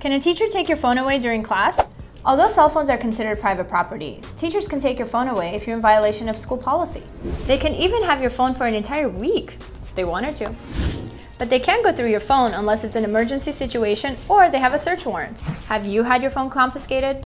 Can a teacher take your phone away during class? Although cell phones are considered private property, teachers can take your phone away if you're in violation of school policy. They can even have your phone for an entire week if they wanted to. But they can't go through your phone unless it's an emergency situation or they have a search warrant. Have you had your phone confiscated?